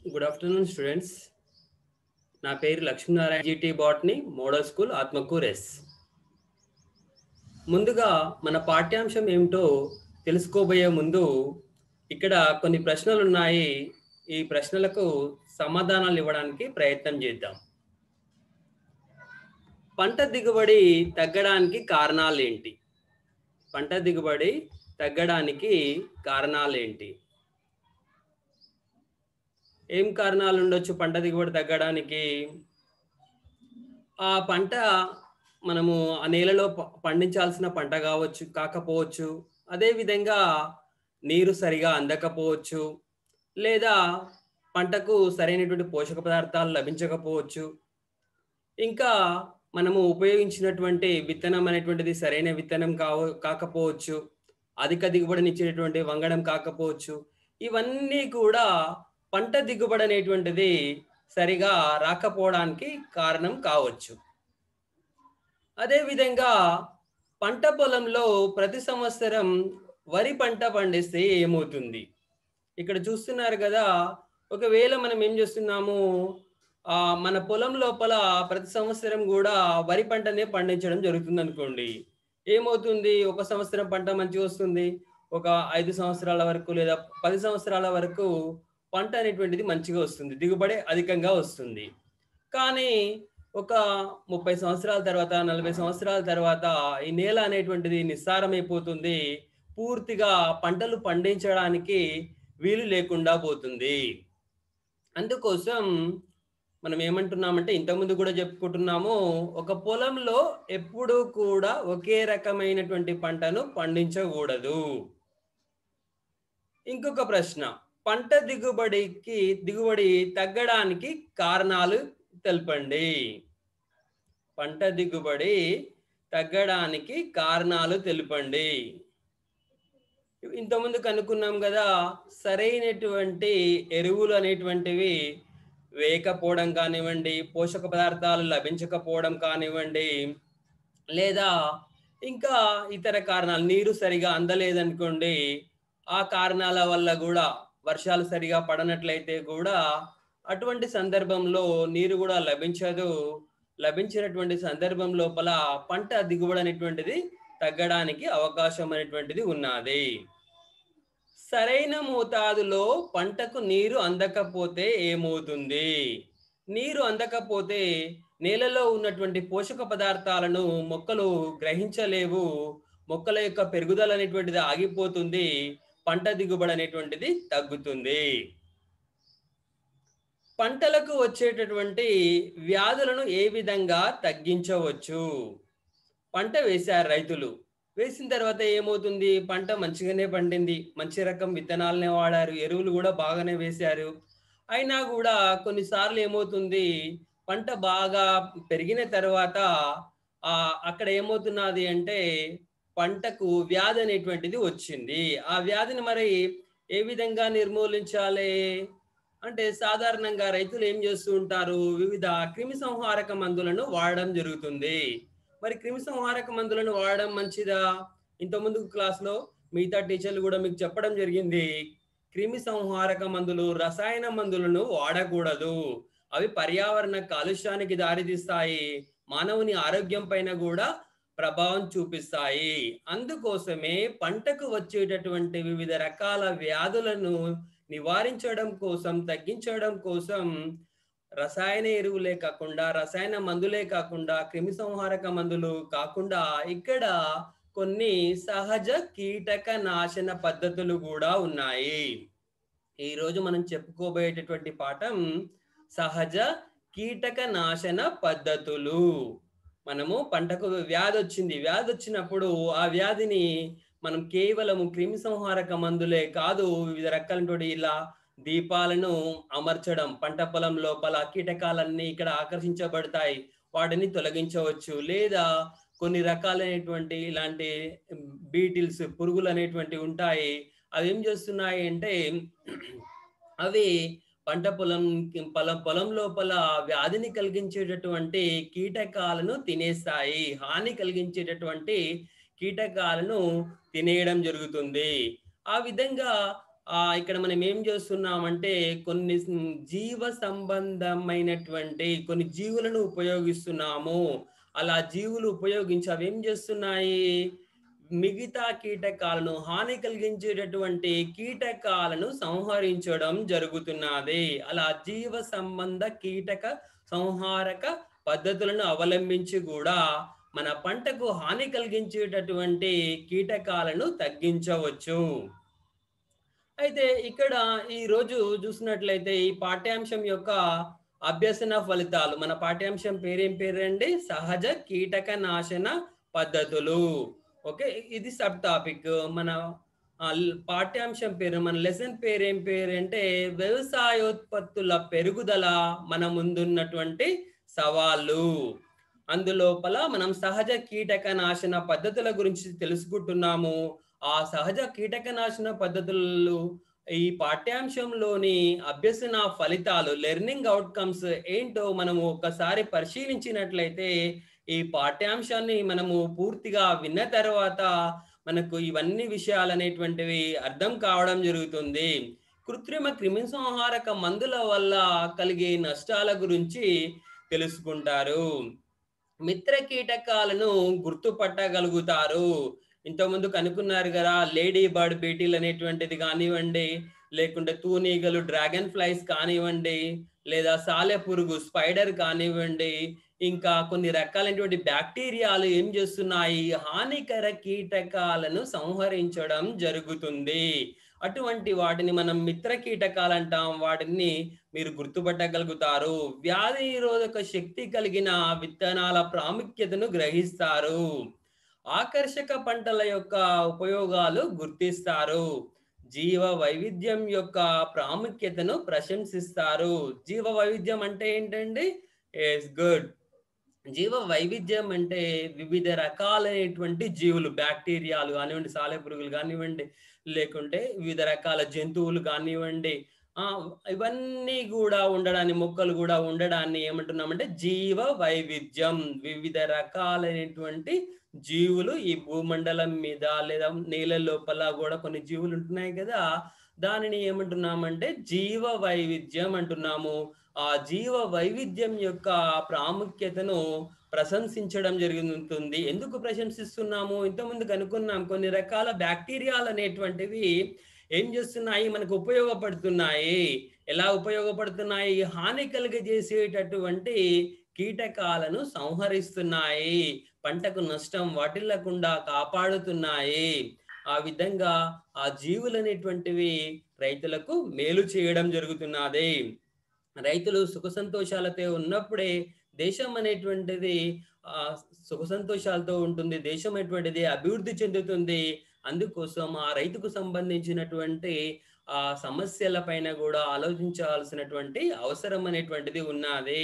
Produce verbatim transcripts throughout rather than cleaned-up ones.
Good afternoon students. నా పేరు Lakshminarayana, GT botany, model school, Atmakur S. ముందుగా మన పాఠ్యాంశం ఏమిటో తెలుసుకోబోయే ముందు ఇక్కడ కొన్ని ప్రశ్నలు ఉన్నాయి. ఈ ప్రశ్నలకు సమాధానాలు ఇవ్వడానికి ప్రయత్నం చేద్దాం. పంట దిగుబడి తగ్గడానికి కారణాలు ఏంటి? పంట దిగుబడి తగ్గడానికి కారణాలు ఏంటి? ఏం కారణాలు ఉండొచ్చు పంట దిగుబడి తగ్గడానికి? ఆ పంట మనము ఆ నేలలో పండించాల్సిన పంట కావచ్చు కాకపోవచ్చు, అదేవిధంగా నీరు సరిగా అందకపోవచ్చు, లేదా పంటకు సరైనటువంటి పోషక పదార్థాలు లభించకపోవచ్చు, ఇంకా మనము ఉపయోగించినటువంటి విత్తనం అనేటువంటిది సరైన విత్తనం కావ కాకపోవచ్చు, అధిక దిగుబడినిచ్చేటువంటి వంగడం కాకపోవచ్చు. ఇవన్నీ కూడా పంట దిగుబడి అనేటువంటిది సరిగా రాకపోవడానికి కారణం కావచ్చు. అదేవిధంగా పంట పొలంలో ప్రతి సంవత్సరం వరి పంట పండిస్తే ఏమవుతుంది? ఇక్కడ చూస్తున్నారు కదా, ఒకవేళ మనం ఏం చేస్తున్నాము, ఆ మన పొలం లోపల ప్రతి సంవత్సరం కూడా వరి పంటనే పండించడం జరుగుతుంది అనుకోండి. ఏమవుతుంది? ఒక సంవత్సరం పంట మంచిగా వస్తుంది, ఒక ఐదు సంవత్సరాల వరకు లేదా పది సంవత్సరాల వరకు పంట అనేటువంటిది మంచిగా వస్తుంది, దిగుబడి అధికంగా వస్తుంది. కానీ ఒక ముప్పై సంవత్సరాల తర్వాత, నలభై సంవత్సరాల తర్వాత ఈ నేల అనేటువంటిది నిస్సారమైపోతుంది, పూర్తిగా పంటలు పండించడానికి వీలు లేకుండా పోతుంది. అందుకోసం మనం ఏమంటున్నామంటే, ఇంతకుముందు కూడా చెప్పుకుంటున్నాము, ఒక పొలంలో ఎప్పుడూ కూడా ఒకే రకమైనటువంటి పంటను పండించకూడదు. ఇంకొక ప్రశ్న, పంట దిగుబడికి దిగుబడి తగ్గడానికి కారణాలు తెలపండి. పంట దిగుబడి తగ్గడానికి కారణాలు తెలుపండి. ఇంతకుముందు కనుక్కున్నాం కదా, సరైనటువంటి ఎరువులు అనేటువంటివి వేయకపోవడం కానివ్వండి, పోషక పదార్థాలు లభించకపోవడం కానివ్వండి, లేదా ఇంకా ఇతర కారణాలు, నీరు సరిగా అందలేదనుకోండి, ఆ కారణాల వల్ల కూడా, వర్షాలు సరిగా పడనట్లయితే కూడా అటువంటి సందర్భంలో నీరు కూడా లభించదు. లభించినటువంటి సందర్భం లోపల పంట దిగుబడి అనేటువంటిది తగ్గడానికి అవకాశం అనేటువంటిది ఉన్నది. సరైన మోతాదులో పంటకు నీరు అందకపోతే ఏమవుతుంది? నీరు అందకపోతే నేలలో ఉన్నటువంటి పోషక పదార్థాలను మొక్కలు గ్రహించలేవు, మొక్కల యొక్క పెరుగుదల అనేటువంటిది ఆగిపోతుంది, పంట దిగుబడి అనేటువంటిది తగ్గుతుంది. పంటలకు వచ్చేటటువంటి వ్యాధులను ఏ విధంగా తగ్గించవచ్చు? పంట వేశారు రైతులు, వేసిన తర్వాత ఏమవుతుంది? పంట మంచిగానే పండింది, మంచి రకం విత్తనాలనే వాడారు, ఎరువులు కూడా బాగానే వేశారు. అయినా కూడా కొన్నిసార్లు ఏమవుతుంది, పంట బాగా పెరిగిన తర్వాత ఆ అక్కడ ఏమవుతున్నది అంటే పంటకు వ్యాధి అనేటువంటిది వచ్చింది. ఆ వ్యాధిని మరి ఏ విధంగా నిర్మూలించాలి అంటే, సాధారణంగా రైతులు ఏం చేస్తూ ఉంటారు, వివిధ క్రిమి సంహారక మందులను వాడడం జరుగుతుంది. మరి క్రిమి సంహారక మందులను వాడడం మంచిదా? ఇంతకుముందు క్లాస్లో మిగతా టీచర్లు కూడా మీకు చెప్పడం జరిగింది, క్రిమి సంహారక మందులు, రసాయన మందులను వాడకూడదు, అవి పర్యావరణ కాలుష్యానికి దారితీస్తాయి, మానవుని ఆరోగ్యం పైన కూడా ప్రభావం చూపిస్తాయి. అందుకోసమే పంటకు వచ్చేటటువంటి వివిధ రకాల వ్యాధులను నివారించడం కోసం, తగ్గించడం కోసం రసాయన ఎరువులే కాకుండా, రసాయన మందులే కాకుండా, క్రిమి సంహారక మందులు కాకుండా ఇక్కడ కొన్ని సహజ కీటక నాశన పద్ధతులు కూడా ఉన్నాయి. ఈరోజు మనం చెప్పుకోబోయేటటువంటి పాఠం సహజ కీటక నాశన పద్ధతులు. మనము పంటకు వ్యాధి వచ్చింది, వ్యాధి వచ్చినప్పుడు ఆ వ్యాధిని మనం కేవలము క్రిమి సంహారక మందులే కాదు, వివిధ రకాలైనటువంటి ఇలా దీపాలను అమర్చడం, పంట పొలం లోపల కీటకాలన్నీ ఇక్కడ ఆకర్షించబడతాయి, వాటిని తొలగించవచ్చు. లేదా కొన్ని రకాలైనటువంటి ఇలాంటి బీటిల్స్, పురుగులు అనేటువంటి ఉంటాయి, అవి ఏం చేస్తున్నాయి అంటే అవి పంట పొలం పొలం పొలం లోపల వ్యాధిని కలిగించేటటువంటి కీటకాలను తినేస్తాయి, హాని కలిగించేటటువంటి కీటకాలను తినేయడం జరుగుతుంది. ఆ విధంగా ఆహ్, ఇక్కడ మనం ఏం చేస్తున్నామంటే కొన్ని స్ జీవ సంబంధమైనటువంటి కొన్ని జీవులను ఉపయోగిస్తున్నాము. అలా జీవులు ఉపయోగించి అవేం చేస్తున్నాయి? మిగతా కీటకాలను హాని కలిగించేటటువంటి కీటకాలను సంహరించడం జరుగుతున్నది. అలా జీవ సంబంధ కీటక సంహారక పద్ధతులను అవలంబించి గూడా మన పంటకు హాని కలిగించేటటువంటి కీటకాలను తగ్గించవచ్చు. అయితే ఇక్కడ ఈరోజు చూసినట్లయితే ఈ పాఠ్యాంశం యొక్క అభ్యసన ఫలితాలు. మన పాఠ్యాంశం పేరేం పేరండి? సహజ కీటక నాశన పద్ధతులు. ఓకే. ఇది సబ్ టాపిక్. మన ఆహ్, ల్ పాఠ్యాంశం పేరు, మన లెసన్ పేరేం పేరంటే వ్యవసాయోత్పత్తుల పెరుగుదల మన ముందున్నటువంటి సవాళ్ళు. అందులోపల మనం సహజ కీటక నాశన పద్ధతుల గురించి తెలుసుకుంటున్నాము. ఆ సహజ కీటకనాశన పద్ధతులు ఈ పాఠ్యాంశంలోని అభ్యసన ఫలితాలు లెర్నింగ్ అవుట్‌కమ్స్ ఏంటో మనము ఒకసారి పరిశీలించినట్లయితే ఈ పాఠ్యాంశాన్ని మనము పూర్తిగా విన్న తర్వాత మనకు ఇవన్నీ విషయాలనేటువంటివి అర్థం కావడం జరుగుతుంది. కృత్రిమ క్రిమిసంహారక మందుల వల్ల కలిగే నష్టాల గురించి తెలుసుకుంటారు. మిత్ర కీటకాలను గుర్తుపట్టగలుగుతారు. ఇంతకుముందు కనుక్కున్నారు గదా! లేడీ బర్డ్ బీటిల్ అనేటువంటిది గానివ్వండి, లేకుంటే తూనీగలు, డ్రాగన్ ఫ్లైస్ కానివ్వండి, లేదా సాలెపురుగు స్పైడర్ కానివ్వండి, ఇంకా కొన్ని రకాలైనటువంటి బ్యాక్టీరియాలు ఏం జేస్తున్నాయి? హానికర కీటకాలను సంహరించడం జరుగుతుంది. అటువంటి వాటిని మనం మిత్ర కీటకాలంటాం. వాటిని మీరు గుర్తుపట్టగలుగుతారు. వ్యాధి నిరోధక శక్తి కలిగిన విత్తనాల ప్రాముఖ్యతను గ్రహిస్తారు. ఆకర్షక పంటల యొక్క ఉపయోగాలు గుర్తిస్తారు. జీవ వైవిధ్యం యొక్క ప్రాముఖ్యతను ప్రశంసిస్తారు. జీవ వైవిధ్యం అంటే ఏంటండి? Yes, good. జీవ వైవిధ్యం అంటే వివిధ రకాలైనటువంటి జీవులు, బ్యాక్టీరియాలు గానివ్వండి, సాలెపురుగులు గానివ్వండి, లేకుంటే వివిధ రకాల జంతువులు గానివ్వండి, ఆహ్, ఇవన్నీ గూడా ఉండడాన్ని, మొక్కలు గూడా ఉండడాన్ని ఏమంటున్నామంటే జీవ వైవిధ్యం. వివిధ రకాలైనటువంటి జీవులు ఈ భూమండలం మీద లేదా నేల లోపల గూడా కొన్ని జీవులు ఉంటున్నాయి గదా! దానిని ఏమంటున్నామంటే జీవ వైవిధ్యం అంటున్నాము. ఆ జీవ వైవిధ్యం యొక్క ప్రాముఖ్యతను ప్రశంసించడం జరుగుతుంది. ఎందుకు ప్రశంసిస్తున్నాము? ఇంతకుముందు కనుక్కున్నాం కొన్ని రకాల బ్యాక్టీరియాలనేటువంటివి ఏం చేస్తున్నాయి? మనకు ఉపయోగపడుతున్నాయి. ఎలా ఉపయోగపడుతున్నాయి? హాని కలుగజేసేటటువంటి కీటకాలను సంహరిస్తున్నాయి. పంటకు నష్టం వాటిల్లకుండా కాపాడుతున్నాయి. ఆ విధంగా ఆ జీవులనేటువంటివి రైతులకు మేలు చేయడం జరుగుతున్నది. రైతులు సుఖ సంతోషాలతో ఉన్నప్పుడే దేశం అనేటువంటిది ఆహ్, సుఖ సంతోషాలతో ఉంటుంది. దేశం అనేటువంటిది అభివృద్ధి చెందుతుంది. అందుకోసం ఆ రైతుకు సంబంధించినటువంటి ఆ సమస్యల పైన గూడా ఆలోచించాల్సినటువంటి అవసరం అనేటువంటిది ఉన్నాది.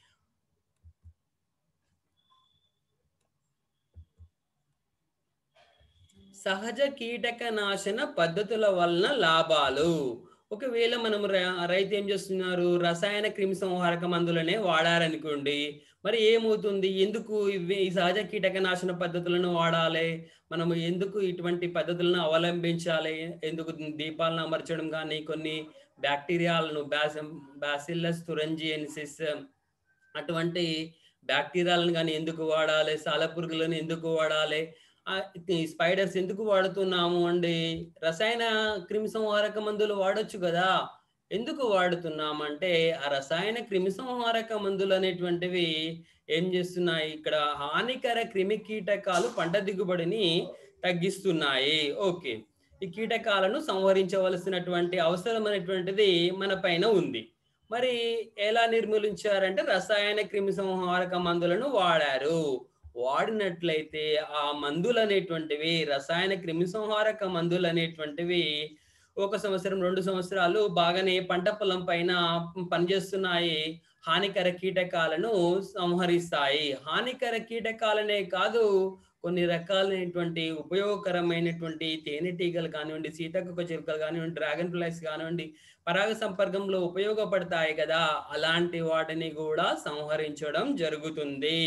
సహజ కీటక నాశన పద్ధతుల వలన లాభాలు. ఒకవేళ మనం ర రైతు ఏం చేస్తున్నారు? రసాయన క్రిమిసంహారక మందులనే వాడారనుకోండి. మరి ఏమవుతుంది? ఎందుకు ఇవి ఈ సహజ కీటకనాశన పద్ధతులను వాడాలి? మనము ఎందుకు ఇటువంటి పద్ధతులను అవలంబించాలి? ఎందుకు దీపాలను అమర్చడం గానీ, కొన్ని బ్యాక్టీరియాలను బ్యాసం బాసిల్లస్ తురింజియెన్సిస్ అటువంటి బ్యాక్టీరియాలను గాని ఎందుకు వాడాలి? సాలెపురుగులను ఎందుకు వాడాలి? ఆహ్, ఈ స్పైడర్స్ ఎందుకు వాడుతున్నాము అండి? రసాయన క్రిమిసంహారక మందులు వాడొచ్చు గదా! ఎందుకు వాడుతున్నామంటే, ఆ రసాయన క్రిమిసంహారక మందులనేటువంటివి ఏం జేస్తున్నాయి? ఇక్కడ హానికర క్రిమి కీటకాలు పంట దిగుబడిని తగ్గిస్తున్నాయి. ఓకే. ఈ కీటకాలను సంహరించవలసినటువంటి అవసరం అనేటువంటిది మన పైన ఉంది. మరి ఎలా నిర్మూలించారంటే రసాయన క్రిమిసంహారక మందులను వాడారు. వాడినట్లయితే ఆ మందులనేటువంటివి రసాయన క్రిమిసంహారక మందులనేటువంటివి ఒక సంవత్సరం, రెండు సంవత్సరాలు బాగానే పంట పొలం పైన పనిచేస్తున్నాయి. హానికర కీటకాలను సంహరిస్తాయి. హానికర కీటకాలనే కాదు, కొన్ని రకాలైనటువంటి ఉపయోగకరమైనటువంటి తేనెటీగలు కానివ్వండి, సీతాకోక చిలుకలు కానివ్వండి, డ్రాగన్ ఫ్లైస్ కానివ్వండి, పరాగ సంపర్కంలో ఉపయోగపడతాయి కదా! అలాంటి వాటిని గూడా సంహరించడం జరుగుతుంది.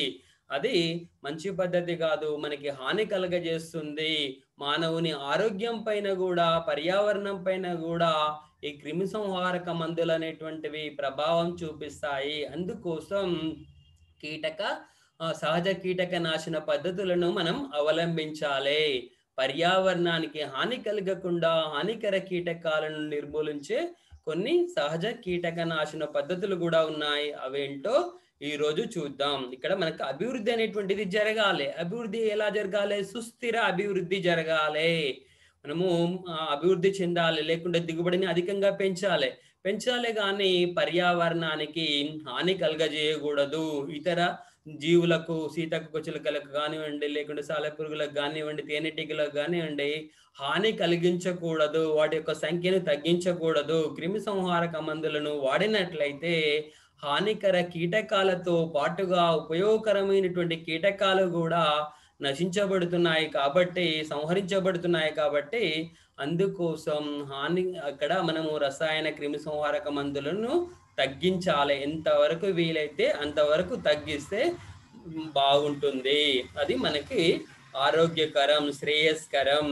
అది మంచి పద్ధతి కాదు, మనకి హాని కలగజేస్తుంది. మానవుని ఆరోగ్యం పైన కూడా, పర్యావరణం పైన కూడా ఈ క్రిమి సంహారక మందులు అనేటువంటివి ప్రభావం చూపిస్తాయి. అందుకోసం కీటక ఆ, సహజ కీటక నాశన పద్ధతులను మనం అవలంబించాలి. పర్యావరణానికి హాని కలగకుండా హానికర కీటకాలను నిర్మూలించే కొన్ని సహజ కీటక నాశన పద్ధతులు కూడా ఉన్నాయి. అవేంటో ఈ రోజు చూద్దాం. ఇక్కడ మనకు అభివృద్ధి అనేటువంటిది జరగాలి. అభివృద్ధి ఎలా జరగాలి? సుస్థిర అభివృద్ధి జరగాలి. మనము ఆ, అభివృద్ధి చెందాలి, లేకుంటే దిగుబడిని అధికంగా పెంచాలి. పెంచాలి కానీ పర్యావరణానికి హాని కలగజేయకూడదు. ఇతర జీవులకు, సీతక్క చిలుకలకు కానివ్వండి, లేకుంటే సాలెపురుగులకు కానివ్వండి, తేనెటీగలకు కానివ్వండి, హాని కలిగించకూడదు. వాటి యొక్క సంఖ్యను తగ్గించకూడదు. క్రిమి సంహారక మందులను వాడినట్లయితే హానికర కీటకాలతో పాటుగా ఉపయోగకరమైనటువంటి కీటకాలు కూడా నశించబడుతున్నాయి కాబట్టి, సంహరించబడుతున్నాయి కాబట్టి, అందుకోసం హాని అక్కడ మనము రసాయన క్రిమి సంహారక మందులను తగ్గించాలి. ఎంతవరకు వీలైతే అంతవరకు తగ్గిస్తే బాగుంటుంది. అది మనకి ఆరోగ్యకరం, శ్రేయస్కరం.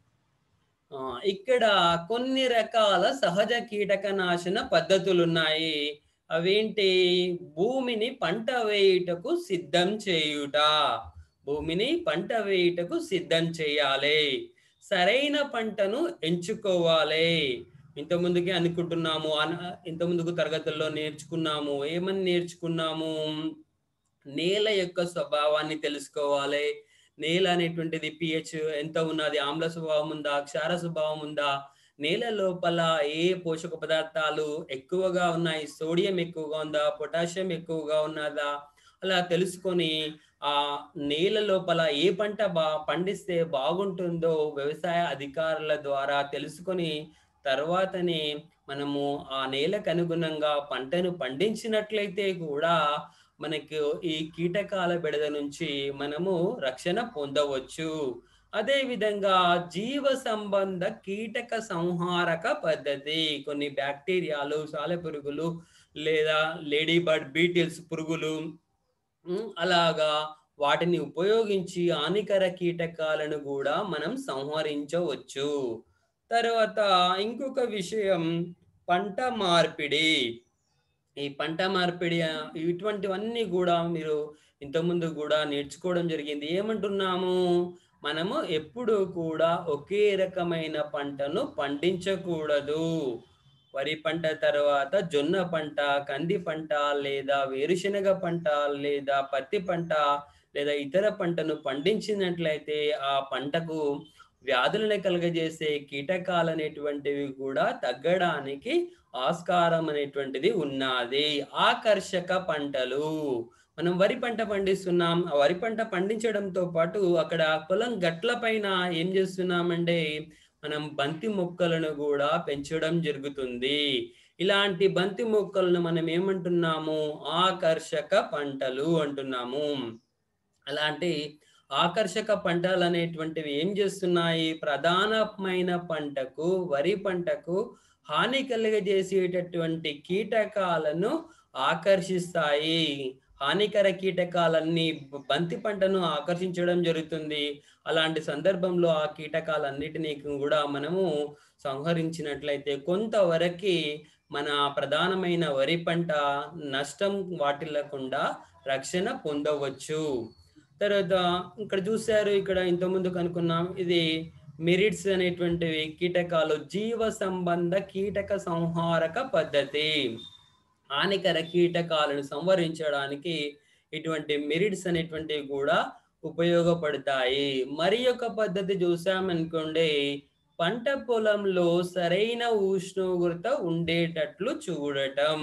ఆ, ఇక్కడ కొన్ని రకాల సహజ కీటకనాశన పద్ధతులున్నాయి. అవేంటి? భూమిని పంట వేయుటకు సిద్ధం చేయుట. భూమిని పంట వేయుటకు సిద్ధం చేయాలి. సరైన పంటను ఎంచుకోవాలి. ఇంత ముందుకే అనుకుంటున్నాము, ఇంత ముందుకు తరగతుల్లో నేర్చుకున్నాము. ఏమని నేర్చుకున్నాము? నేల యొక్క స్వభావాన్ని తెలుసుకోవాలి. నేల అనేటువంటిది పిహెచ్ ఎంత ఉన్నది, ఆమ్ల స్వభావం ఉందా, క్షార స్వభావం ఉందా, నేల లోపల ఏ పోషక పదార్థాలు ఎక్కువగా ఉన్నాయి, సోడియం ఎక్కువగా ఉందా, పొటాషియం ఎక్కువగా ఉన్నదా, అలా తెలుసుకొని ఆ నేల లోపల ఏ పంట బా పండిస్తే బాగుంటుందో వ్యవసాయ అధికారుల ద్వారా తెలుసుకొని తర్వాతనే మనము ఆ నేలకు అనుగుణంగా పంటను పండించినట్లయితే కూడా మనకు ఈ కీటకాల బెడద నుంచి మనము రక్షణ పొందవచ్చు. అదే విధంగా జీవ సంబంధ కీటక సంహారక పద్ధతి. కొన్ని బ్యాక్టీరియాలు, సాలెపురుగులు లేదా లేడీ బర్డ్ బీటిల్స్ పురుగులు, ఉమ్, అలాగా వాటిని ఉపయోగించి హానికర కీటకాలను కూడా మనం సంహరించవచ్చు. తర్వాత ఇంకొక విషయం, పంట మార్పిడి. ఈ పంట మార్పిడి ఆ, ఇటువంటివన్నీ కూడా మీరు ఇంతకుముందు కూడా నేర్చుకోవడం జరిగింది. ఏమంటున్నాము? మనము ఎప్పుడు కూడా ఒకే రకమైన పంటను పండించకూడదు. వరి పంట తర్వాత జొన్న పంట, కంది పంట, లేదా వేరుశనగ పంట, లేదా పత్తి పంట, లేదా ఇతర పంటను పండించినట్లయితే ఆ పంటకు వ్యాధులను కలుగజేసే కీటకాలు అనేటువంటివి కూడా తగ్గడానికి ఆస్కారం అనేటువంటిది ఉన్నది. ఆకర్షక పంటలు. మనం వరి పంట పండిస్తున్నాం. ఆ వరి పంట పండించడంతో పాటు అక్కడ పొలం గట్ల పైన ఏం చేస్తున్నామంటే మనం బంతి మొక్కలను కూడా పెంచడం జరుగుతుంది. ఇలాంటి బంతి మొక్కలను మనం ఏమంటున్నాము? ఆకర్షక పంటలు అంటున్నాము. అలాంటి ఆకర్షక పంటలు అనేటువంటివి ఏం చేస్తున్నాయి? ప్రధానమైన పంటకు, వరి పంటకు హాని కలిగజేసేటటువంటి కీటకాలను ఆకర్షిస్తాయి. హానికర కీటకాలన్నీ బంతి పంటను ఆకర్షించడం జరుగుతుంది. అలాంటి సందర్భంలో ఆ కీటకాలన్నిటినీ కూడా మనము సంహరించినట్లయితే కొంతవరకు మన ప్రధానమైన వరి పంట నష్టం వాటిల్లకుండా రక్షణ పొందవచ్చు. తర్వాత ఇక్కడ చూశారు, ఇక్కడ ఇంత ముందు కనుక్కున్నాం, ఇది మెరిట్స్ అనేటువంటివి కీటకాలు, జీవ సంబంధ కీటక సంహారక పద్ధతి. హానికర కీటకాలను సంహరించడానికి ఇటువంటి మెరిట్స్ అనేటువంటివి కూడా ఉపయోగపడతాయి. మరి ఒక పద్ధతి చూసామనుకోండి, పంట పొలంలో సరైన ఉష్ణోగ్రత ఉండేటట్లు చూడటం.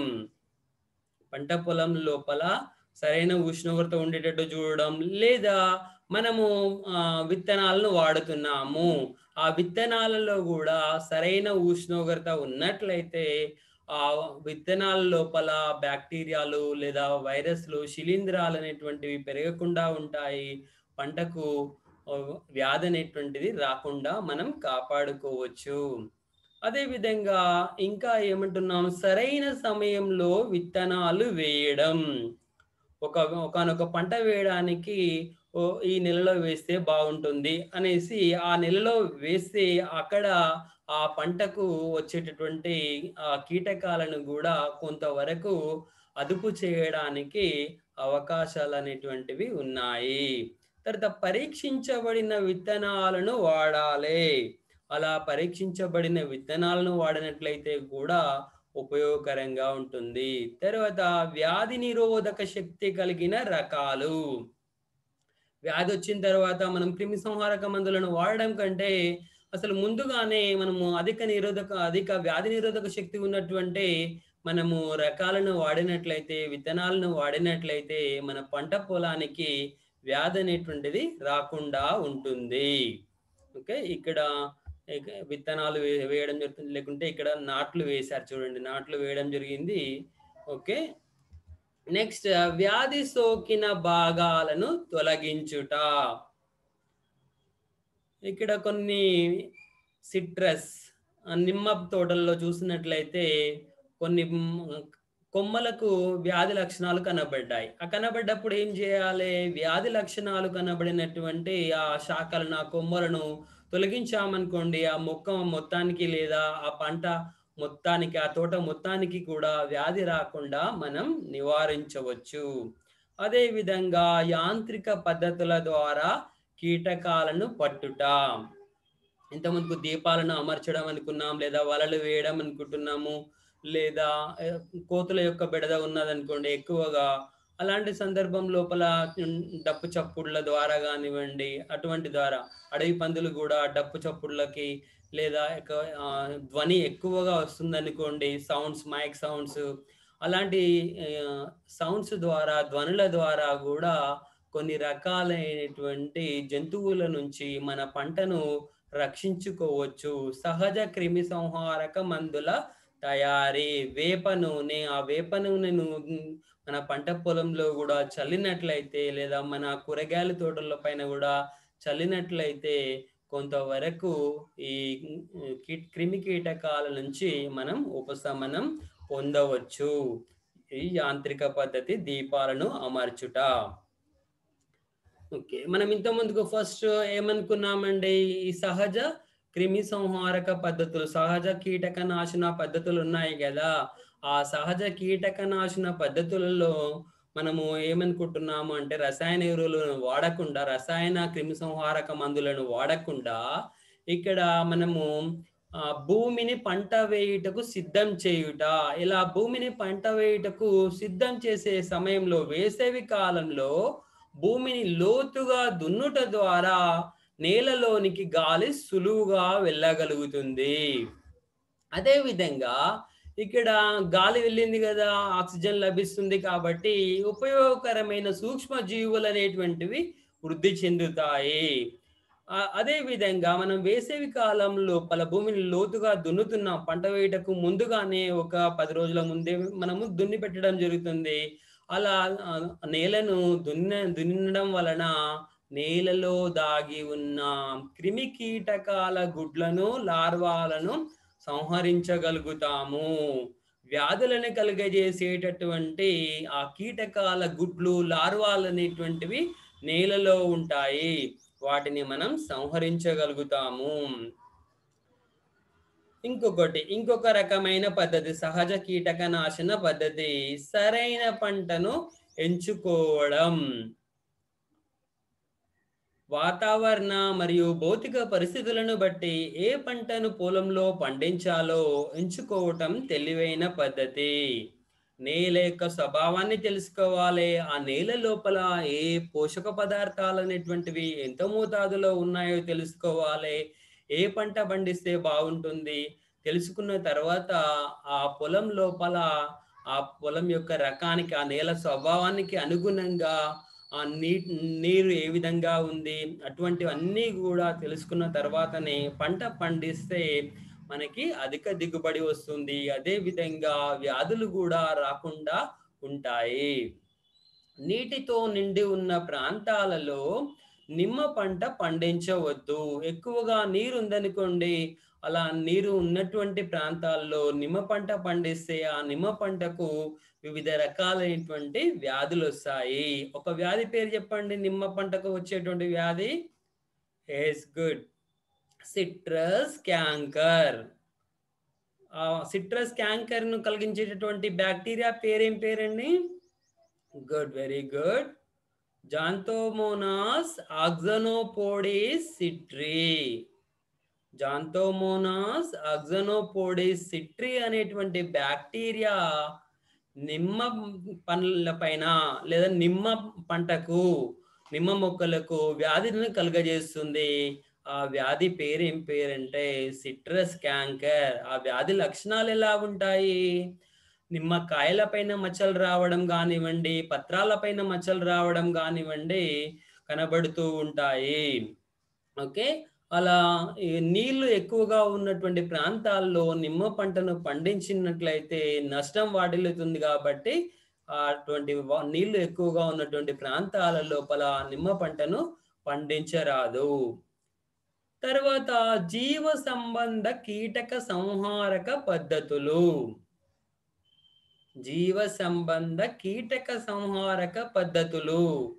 పంట పొలం లోపల సరైన ఉష్ణోగ్రత ఉండేటట్టు చూడడం, లేదా మనము ఆ, విత్తనాలను వాడుతున్నాము, ఆ విత్తనాలలో కూడా సరైన ఉష్ణోగ్రత ఉన్నట్లయితే ఆ విత్తనాల లోపల బ్యాక్టీరియాలు లేదా వైరస్లు, శిలీంధ్రాలు అనేటువంటివి పెరగకుండా ఉంటాయి. పంటకు ఆ, వ్యాధి అనేటువంటిది రాకుండా మనం కాపాడుకోవచ్చు. అదే విధంగా ఇంకా ఏమంటున్నాం? సరైన సమయంలో విత్తనాలు వేయడం. ఒక ఒకానొక పంట వేయడానికి ఓ ఈ నెలలో వేస్తే బాగుంటుంది అనేసి ఆ నెలలో వేస్తే అక్కడ ఆ పంటకు వచ్చేటటువంటి ఆ కీటకాలను గూడా కొంతవరకు అదుపు చేయడానికి అవకాశాలనేటువంటివి ఉన్నాయి. తర్వాత పరీక్షించబడిన విత్తనాలను వాడాలి. అలా పరీక్షించబడిన విత్తనాలను వాడినట్లయితే కూడా ఉపయోగకరంగా ఉంటుంది. తర్వాత వ్యాధి నిరోధక శక్తి కలిగిన రకాలు. వ్యాధొచ్చిన తర్వాత మనం క్రిమిసంహారక మందులను వాడడం కంటే, అసలు ముందుగానే మనము అధిక నిరోధక అధిక వ్యాధి నిరోధక శక్తి ఉన్నటువంటి మనము రకాలను వాడినట్లయితే, విత్తనాలను వాడినట్లయితే మన పంట పొలానికి వ్యాధి అనేటువంటిది రాకుండా ఉంటుంది. ఓకే. ఇక్కడ ఇక విత్తనాలు వే వేయడం జరుగుతుంది. లేకుంటే ఇక్కడ నాట్లు వేశారు చూడండి. నాట్లు వేయడం జరిగింది. ఓకే. నెక్స్ట్ వ్యాధి సోకిన భాగాలను తొలగించుట. ఇక్కడ కొన్ని సిట్రస్ నిమ్మ తోటల్లో చూసినట్లయితే కొన్ని కొమ్మలకు వ్యాధి లక్షణాలు కనబడ్డాయి. ఆ కనబడ్డప్పుడు ఏం చేయాలి? వ్యాధి లక్షణాలు కనబడినటువంటి ఆ శాఖలను, ఆ కొమ్మలను తొలగించామనుకోండి, ఆ మొక్క మొత్తానికి లేదా ఆ పంట మొత్తానికి, ఆ తోట మొత్తానికి కూడా వ్యాధి రాకుండా మనం నివారించవచ్చు. అదే విధంగా యాంత్రిక పద్ధతుల ద్వారా కీటకాలను పట్టుట. ఇంతకుముందు దీపాలను అమర్చడం అనుకున్నాం, లేదా వలలు వేయడం అనుకుంటున్నాము, లేదా కోతుల యొక్క బెడద ఉన్నదనుకోండి ఎక్కువగా, అలాంటి సందర్భం లోపల డప్పు చప్పుళ్ళ ద్వారా కానివ్వండి, అటువంటి ద్వారా అడవి పందులు కూడా డప్పు చప్పుళ్ళకి లేదా ధ్వని ఎక్కువగా వస్తుందనుకోండి, సౌండ్స్ మైక్ సౌండ్స్, అలాంటి సౌండ్స్ ద్వారా ధ్వనుల ద్వారా కూడా కొన్ని రకాలైనటువంటి జంతువుల నుంచి మన పంటను రక్షించుకోవచ్చు. సహజ క్రిమి సంహారక మందుల తయారీ. వేప నూనె, ఆ వేప నూనెను మన పంట పొలంలో కూడా చల్లినట్లయితే, లేదా మన కూరగాయల తోటల పైన కూడా చల్లినట్లయితే కొంతవరకు ఈ క్రిమి కీటకాల నుంచి మనం ఉపశమనం పొందవచ్చు. ఈ యాంత్రిక పద్ధతి దీపాలను అమర్చుట. ఓకే. మనం ఇంత ముందుకు ఫస్ట్ ఏమనుకున్నామండి? ఈ సహజ క్రిమి సంహారక పద్ధతులు, సహజ కీటక నాశన పద్ధతులు ఉన్నాయి కదా! ఆ సహజ కీటక నాశన పద్ధతులలో మనము ఏమనుకుంటున్నాము అంటే, రసాయన ఎరువులను వాడకుండా, రసాయన క్రిమి సంహారక మందులను వాడకుండా, ఇక్కడ మనము ఆహ్, భూమిని పంట వేయుటకు సిద్ధం చేయుట. ఇలా భూమిని పంట వేయుటకు సిద్ధం చేసే సమయంలో, వేసవి కాలంలో భూమిని లోతుగా దున్నుట ద్వారా నేలలోనికి గాలి సులువుగా వెళ్ళగలుగుతుంది. అదే విధంగా ఇక్కడ గాలి వెళ్ళింది కదా, ఆక్సిజన్ లభిస్తుంది కాబట్టి ఉపయోగకరమైన సూక్ష్మ జీవులు అనేటువంటివి వృద్ధి చెందుతాయి. అదే విధంగా మనం వేసవి కాలం లోపల భూమిని లోతుగా దున్నుతున్నాం. పంట వేయటకు ముందుగానే ఒక పది రోజుల ముందే మనము దున్ని పెట్టడం జరుగుతుంది. అలా నేలను దున్న దున్నడం వలన నేలలో దాగి ఉన్న క్రిమి కీటకాల గుడ్లను, లార్వాలను సంహరించగలుగుతాము. వ్యాధులను కలుగజేసేటటువంటి ఆ కీటకాల గుడ్లు, లార్వాలు అనేటువంటివి నేలలో ఉంటాయి. వాటిని మనం సంహరించగలుగుతాము. ఇంకొకటి ఇంకొక రకమైన పద్ధతి సహజ కీటక నాశన పద్ధతి. సరైన పంటను ఎంచుకోవడం. వాతావరణ మరియు భౌతిక పరిస్థితులను బట్టి ఏ పంటను పొలంలో పండించాలో ఎంచుకోవటం తెలివైన పద్ధతి. నేల యొక్క స్వభావాన్ని తెలుసుకోవాలి. ఆ నేల లోపల ఏ పోషక పదార్థాలు అనేటువంటివి ఎంత మోతాదులో ఉన్నాయో తెలుసుకోవాలి. ఏ పంట పండిస్తే బాగుంటుంది తెలుసుకున్న తర్వాత ఆ పొలం లోపల ఆ పొలం యొక్క రకానికి, ఆ నేల స్వభావానికి అనుగుణంగా ఆ నీ నీరు ఏ విధంగా ఉంది అటువంటివన్నీ కూడా తెలుసుకున్న తర్వాతనే పంట పండిస్తే మనకి అధిక దిగుబడి వస్తుంది. అదే విధంగా వ్యాధులు కూడా రాకుండా ఉంటాయి. నీటితో నిండి ఉన్న ప్రాంతాలలో నిమ్మ పంట పండించవద్దు. ఎక్కువగా నీరు ఉందనుకోండి, అలా నీరు ఉన్నటువంటి ప్రాంతాల్లో నిమ్మ పంట పండిస్తే ఆ నిమ్మ పంటకు వివిధ రకాలైనటువంటి వ్యాధులు వస్తాయి. ఒక వ్యాధి పేరు చెప్పండి, నిమ్మ పంటకు వచ్చేటువంటి వ్యాధి. Yes, good. Citrus canker. ఆ సిట్రస్ క్యాంకర్ ను కలిగించేటటువంటి బ్యాక్టీరియా పేరేం పేరండి? Good, very good. Xanthomonas axonopodis citri. Xanthomonas axonopodis citri అనేటువంటి బ్యాక్టీరియా నిమ్మ పండ్ల పైన లేదా నిమ్మ పంటకు, నిమ్మ మొక్కలకు వ్యాధిని కలుగజేస్తుంది. ఆ వ్యాధి పేరు ఏం పేరంటే సిట్రస్ క్యాంకర్. ఆ వ్యాధి లక్షణాలు ఎలా ఉంటాయి? నిమ్మకాయల పైన మచ్చలు రావడం కానివ్వండి, పత్రాల పైన మచ్చలు రావడం కానివ్వండి కనబడుతూ ఉంటాయి. ఓకే, అలా నీళ్లు ఎక్కువగా ఉన్నటువంటి ప్రాంతాల్లో నిమ్మ పంటను పండించినట్లయితే నష్టం వాటిల్లుతుంది. కాబట్టి అటువంటి నీళ్లు ఎక్కువగా ఉన్నటువంటి ప్రాంతాల లోపల నిమ్మ పంటను పండించరాదు. తర్వాత జీవ సంబంధ కీటక సంహారక పద్ధతులు. జీవ సంబంధ కీటక సంహారక పద్ధతులు.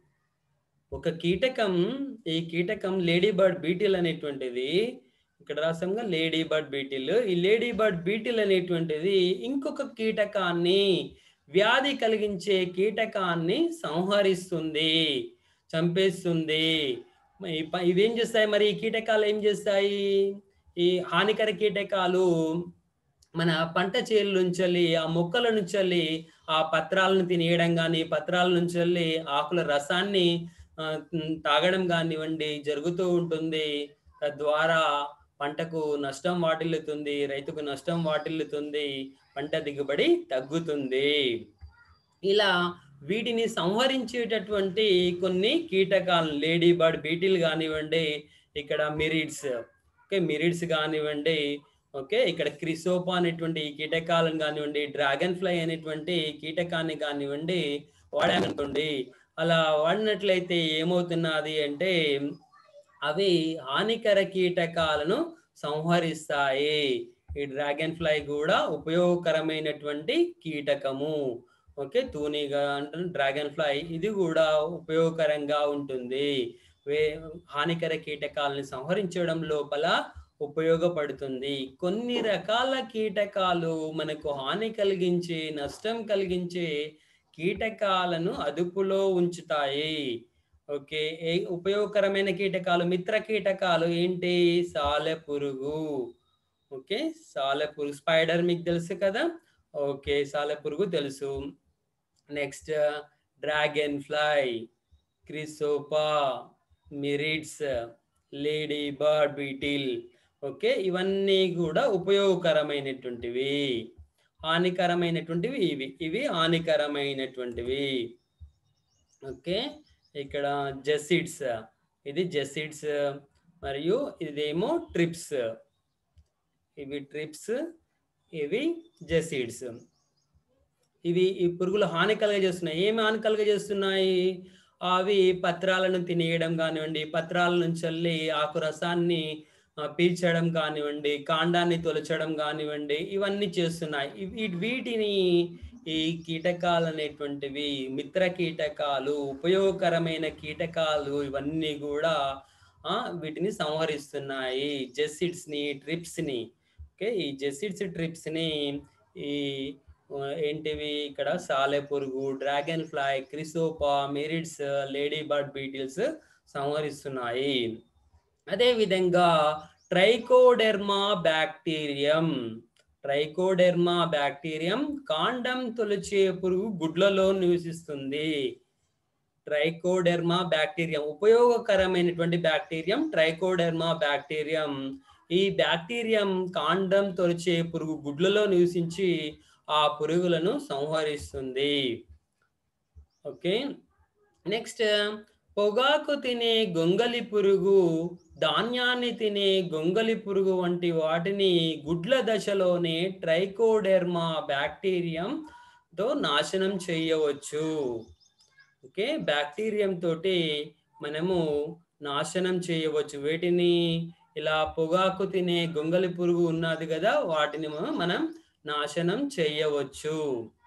ఒక కీటకం, ఈ కీటకం లేడీ బర్డ్ బీటిల్ అనేటువంటిది, ఇక్కడ రాసంగా లేడీ బర్డ్ బీటిల్. ఈ లేడీ బర్డ్ బీటిల్ అనేటువంటిది ఇంకొక కీటకాన్ని, వ్యాధి కలిగించే కీటకాన్ని సంహరిస్తుంది, చంపేస్తుంది. ఇవేం చేస్తాయి మరి? ఈ కీటకాలు ఏం చేస్తాయి? ఈ హానికర కీటకాలు మన పంట చేలు నుంచి, ఆ మొక్కల నుంచి ఆ పత్రాలను తినేయడం కానీ, పత్రాల నుంచి ఆకుల రసాన్ని తాగడం కానివ్వండి జరుగుతూ ఉంటుంది. తద్వారా పంటకు నష్టం వాటిల్లుతుంది, రైతుకు నష్టం వాటిల్లుతుంది, పంట దిగుబడి తగ్గుతుంది. ఇలా వీటిని సంహరించేటటువంటి కొన్ని కీటకాలు, లేడీ బర్డ్ బీటిల్ కానివ్వండి, ఇక్కడ మిరిడ్స్, ఓకే మిరిడ్స్ కానివ్వండి, ఓకే ఇక్కడ క్రిసోపా అనేటువంటి కీటకాలను కానివ్వండి, డ్రాగన్ ఫ్లై అనేటువంటి కీటకాన్ని కానివ్వండి వాడామనుకోండి. అలా వాడినట్లయితే ఏమవుతున్నది అంటే అవి హానికర కీటకాలను సంహరిస్తాయి. ఈ డ్రాగన్ ఫ్లై కూడా ఉపయోగకరమైనటువంటి కీటకము. ఓకే, తూనిగా అంటే డ్రాగన్ ఫ్లై ఇది కూడా ఉపయోగకరంగా ఉంటుంది. వే హానికర కీటకాలను సంహరించడం లోపల ఉపయోగపడుతుంది. కొన్ని రకాల కీటకాలు మనకు హాని కలిగించే, నష్టం కలిగించే కీటకాలను అదుపులో ఉంచుతాయి. ఓకే, ఏ ఉపయోగకరమైన కీటకాలు, మిత్ర కీటకాలు ఏంటి? సాలెపురుగు. ఓకే, సాలెపురుగు, స్పైడర్ మీకు తెలుసు కదా. ఓకే, సాలెపురుగు తెలుసు. Next dragon fly, chrysopa, mirids, lady bird beetle. Okay, ఇవన్నీ కూడా ఉపయోగకరమైనటువంటివి. హానికరమైనటువంటివి ఇవి ఇవి హానికరమైనటువంటివి. ఓకే, ఇక్కడ జెసిడ్స్, ఇది జెసిడ్స్ మరియు ఇదేమో ట్రిప్స్. ఇవి ట్రిప్స్, ఇవి జెసిడ్స్. ఇవి ఈ పురుగులు హాని కలుగజేస్తున్నాయి. ఏమి హాని కలుగజేస్తున్నాయి? అవి పత్రాలను తినేయడం కానివ్వండి, పత్రాల నుంచి వెళ్ళి ఆకు రసాన్ని పీల్చడం కానివ్వండి, కాండాన్ని తొలచడం కానివ్వండి, ఇవన్నీ చేస్తున్నాయి. వీటిని ఈ కీటకాలు అనేటువంటివి, మిత్ర కీటకాలు, ఉపయోగకరమైన కీటకాలు, ఇవన్నీ కూడా వీటిని సంహరిస్తున్నాయి. జెసిడ్స్ ని, ట్రిప్స్ ని. ఓకే, ఈ జెసిడ్స్, ట్రిప్స్ ని ఈ ఏంటివి ఇక్కడ సాలెపురుగు, dragon fly, chrysopa, mirids, lady bird beetles సంహరిస్తున్నాయి. అదే విధంగా ట్రైకోడెర్మా బ్యాక్టీరియం. ట్రైకోడెర్మా బ్యాక్టీరియం కాండం తొలిచే పురుగు గుడ్లలో నివసిస్తుంది. ట్రైకోడెర్మా బ్యాక్టీరియం ఉపయోగకరమైనటువంటి బ్యాక్టీరియం ట్రైకోడెర్మా బ్యాక్టీరియం. ఈ బ్యాక్టీరియం కాండం తొలిచే పురుగు గుడ్లలో నివసించి ఆ పురుగులను సంహరిస్తుంది. ఓకే, నెక్స్ట్ పొగాకు తినే గొంగలి పురుగు, ధాన్యాన్ని తినే గొంగలి పురుగు వంటి వాటిని గుడ్ల దశలోనే ట్రైకోడెర్మా బ్యాక్టీరియంతో నాశనం చేయవచ్చు. ఓకే, బ్యాక్టీరియం తోటి మనము నాశనం చేయవచ్చు. వీటిని ఇలా పొగాకు తినే గొంగలి పురుగు ఉన్నది కదా, వాటిని మనం నాశనం చేయవచ్చు.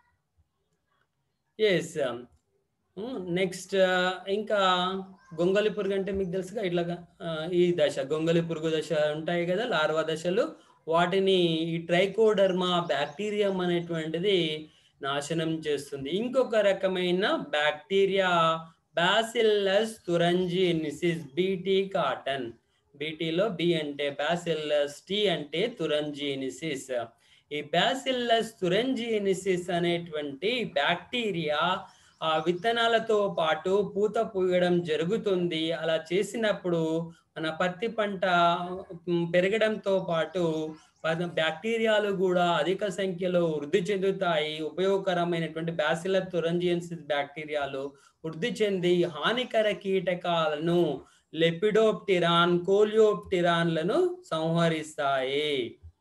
ఎస్. నెక్స్ట్ ఇంకా గొంగలి పురుగు అంటే మీకు తెలుసుగా, ఇట్లాగా ఈ దశ గొంగలి పురుగు దశ ఉంటాయి కదా, లార్వా దశలు, వాటిని ఈ ట్రైకోడర్మా బ్యాక్టీరియం అనేటువంటిది నాశనం చేస్తుంది. ఇంకొక రకమైన bacteria bacillus thuringiensis, BT cotton. బీటీలో బి అంటే బాసిల్లస్, టి అంటే తురంజినిసిస్. ఈ బాసిల్లస్ తురంజినిసిస్ అనేటువంటి బ్యాక్టీరియా ఆ విత్తనాలతో పాటు పూత పూయడం జరుగుతుంది. అలా చేసినప్పుడు మన పత్తి పంట పెరగడంతో పాటు బ్యాక్టీరియాలు కూడా అధిక సంఖ్యలో వృద్ధి చెందుతాయి. ఉపయోగకరమైనటువంటి బాసిల్లస్ తురంజియన్సిస్ బ్యాక్టీరియాలు వృద్ధి చెంది హానికర కీటకాలను లెపిడోప్టిరాన్, కోలియోప్టిరాన్లను సంహరిస్తాయి.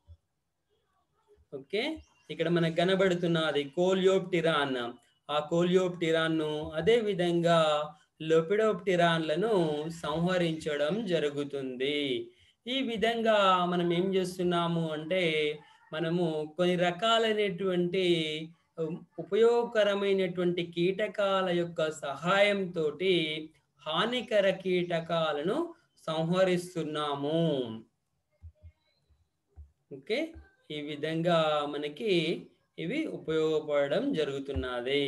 ఓకే, ఇక్కడ మనకు కనబడుతున్నది కోలియోప్టిరాన్. ఆ కోలియోప్టిరాన్ను అదే విధంగా లెపిడోప్టిరాన్లను సంహరించడం జరుగుతుంది. ఈ విధంగా మనం ఏం చేస్తున్నాము అంటే, మనము కొన్ని రకాలైనటువంటి ఉపయోగకరమైనటువంటి కీటకాల యొక్క సహాయంతో హానికర కీటకాలను సంహరిస్తున్నాము. ఓకే, ఈ విధంగా మనకి ఇవి ఉపయోగపడడం జరుగుతున్నది.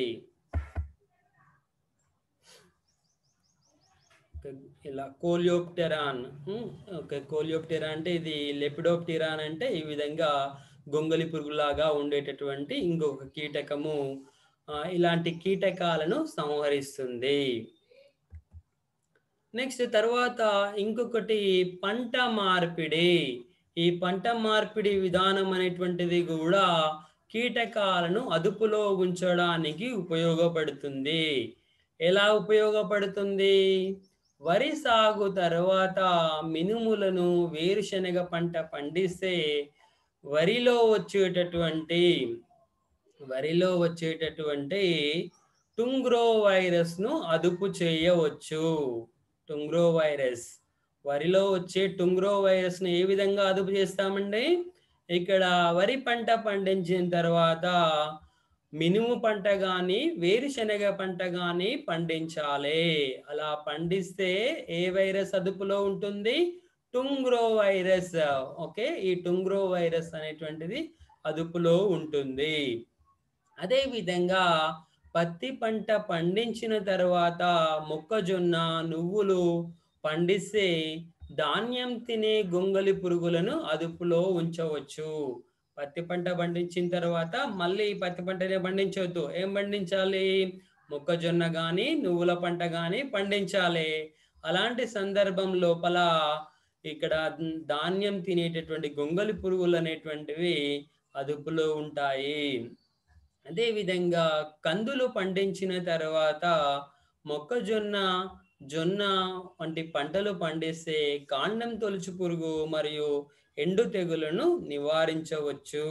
ఇలా కోలియోప్టెరాన్. ఓకే, కోలియోప్టెరాన్ అంటే ఇది, లెపిడోప్టిరాన్ అంటే ఈ విధంగా గొంగలి పురుగులాగా ఉండేటటువంటి ఇంకొక కీటకము ఇలాంటి కీటకాలను సంహరిస్తుంది. నెక్స్ట్ తర్వాత ఇంకొకటి పంట మార్పిడి. ఈ పంట మార్పిడి విధానం అనేటువంటిది కూడా కీటకాలను అదుపులో ఉంచడానికి ఉపయోగపడుతుంది. ఎలా ఉపయోగపడుతుంది? వరి సాగు తర్వాత మినుములను, వేరుశనగ పంట పండిస్తే వరిలో వచ్చేటటువంటి వరిలో వచ్చేటటువంటి టుంగ్రో వైరస్ ను అదుపు చేయవచ్చు. టుంగ్రో వైరస్, వరిలో వచ్చే టుంగ్రో వైరస్ ను ఏ విధంగా అదుపు చేస్తామండి? ఇక్కడ వరి పంట పండించిన తర్వాత మినుము పంట కానీ, వేరుశనగ పంట కానీ పండించాలి. అలా పండిస్తే ఏ వైరస్ అదుపులో ఉంటుంది? Tungro virus. ఓకే, ఈ టుంగ్రో వైరస్ అనేటువంటిది అదుపులో ఉంటుంది. అదే విధంగా పత్తి పంట పండించిన తర్వాత మొక్కజొన్న, నువ్వులు పండిస్తే ధాన్యం తినే గొంగలి పురుగులను అదుపులో ఉంచవచ్చు. పత్తి పంట పండించిన తర్వాత మళ్ళీ పత్తి పంటనే పండించవద్దు. ఏం పండించాలి? మొక్కజొన్న కానీ, నువ్వుల పంట కానీ పండించాలి. అలాంటి సందర్భం లోపల ఇక్కడ ధాన్యం తినేటటువంటి గొంగలి పురుగులు అనేటువంటివి అదుపులో ఉంటాయి. అదేవిధంగా కందులు పండించిన తర్వాత మొక్కజొన్న, జొన్న వంటి పంటలు పండిస్తే కాండం తొలుచు పురుగు మరియు ఎండు తెగులను నివారించవచ్చు.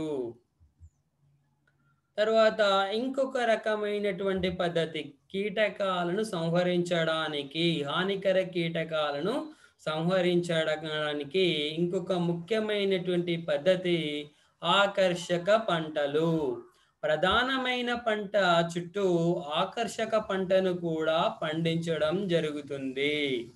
తర్వాత ఇంకొక రకమైనటువంటి పద్ధతి, కీటకాలను సంహరించడానికి, హానికర కీటకాలను సంహరించడానికి ఇంకొక ముఖ్యమైనటువంటి పద్ధతి ఆకర్షక పంటలు. ప్రధానమైన పంట చుట్టూ ఆకర్షక పంటను కూడా పండించడం జరుగుతుంది.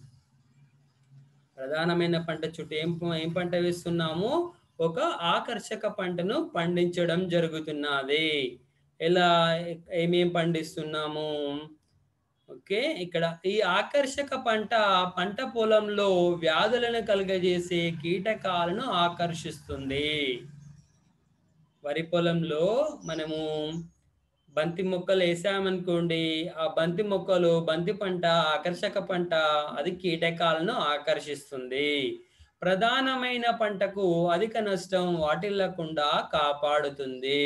ప్రధానమైన పంట చుట్టూ ఏం ఏం పంట వేస్తున్నాము? ఒక ఆకర్షక పంటను పండించడం జరుగుతున్నది. ఎలా, ఏమేం పండిస్తున్నాము? ఓకే, ఇక్కడ ఈ ఆకర్షక పంట పంట పొలంలో వ్యాధులను కలుగజేసే కీటకాలను ఆకర్షిస్తుంది. వరి పొలంలో మనము బంతి మొక్కలు వేసామనుకోండి, ఆ బంతి మొక్కలు, బంతి పంట ఆకర్షక పంట, అది కీటకాలను ఆకర్షిస్తుంది. ప్రధానమైన పంటకు అధిక నష్టం వాటిల్లకుండా కాపాడుతుంది.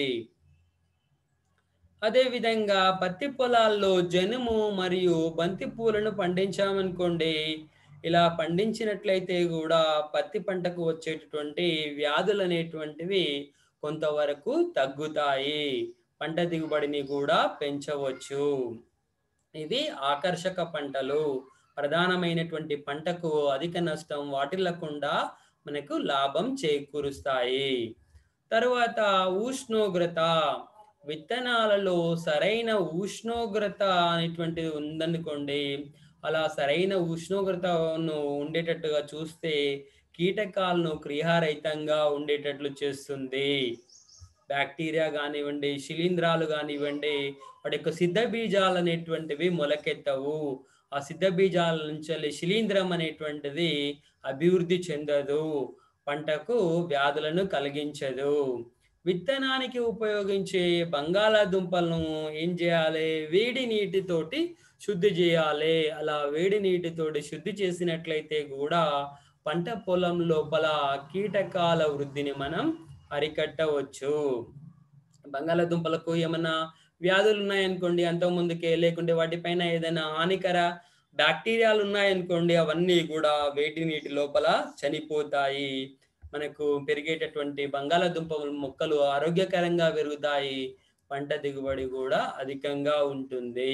అదేవిధంగా పత్తి పొలాల్లో జనుము మరియు బంతి పూలను పండించామనుకోండి, ఇలా పండించినట్లయితే కూడా పత్తి పంటకు వచ్చేటటువంటి వ్యాధులు అనేటువంటివి కొంతవరకు తగ్గుతాయి. పంట దిగుబడిని కూడా పెంచవచ్చు. ఇవి ఆకర్షక పంటలు. ప్రధానమైనటువంటి పంటకు అధిక నష్టం వాటిల్లకుండా మనకు లాభం చేకూరుస్తాయి. తరువాత ఉష్ణోగ్రత. విత్తనాలలో సరైన ఉష్ణోగ్రత అనేటువంటిది ఉందనుకోండి, అలా సరైన ఉష్ణోగ్రతను ఉండేటట్టుగా చూస్తే కీటకాలను క్రియారహితంగా ఉండేటట్లు చేస్తుంది. బ్యాక్టీరియా కానివ్వండి, శిలీంధ్రాలు కానివ్వండి, వాటి యొక్క సిద్ధ బీజాలు అనేటువంటివి మొలకెత్తవు. ఆ సిద్ధ బీజాల నుంచి శిలీంధ్రం అనేటువంటిది అభివృద్ధి చెందదు, పంటకు వ్యాధులను కలిగించదు. విత్తనానికి ఉపయోగించే బంగాళాదుంపలను ఏం చేయాలి? వేడి నీటితోటి శుద్ధి చేయాలి. అలా వేడి నీటితోటి శుద్ధి చేసినట్లయితే కూడా పంట పొలం లోపల కీటకాల వృద్ధిని మనం అరికట్టవచ్చు. బంగాళాదుంపలకు ఏమన్నా వ్యాధులు ఉన్నాయనుకోండి, అంతకు ముందుకే, లేకుంటే వాటిపైన ఏదైనా హానికర బ్యాక్టీరియాలు ఉన్నాయనుకోండి, అవన్నీ కూడా వేడి నీటి లోపల చనిపోతాయి. మనకు పెరిగేటటువంటి బంగాళాదుంప మొక్కలు ఆరోగ్యకరంగా పెరుగుతాయి, పంట దిగుబడి కూడా అధికంగా ఉంటుంది.